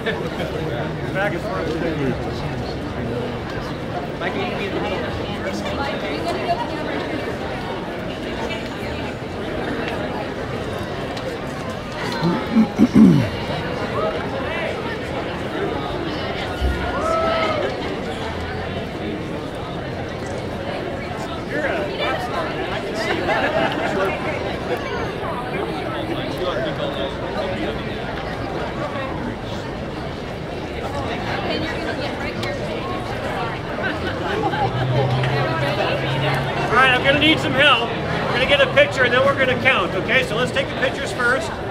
Back and forth. Mike, you need to be in the middle. You're a rock star, man. I can see that. All right, I'm going to need some help. We're going to get a picture and then we're going to count, okay? So let's take the pictures first.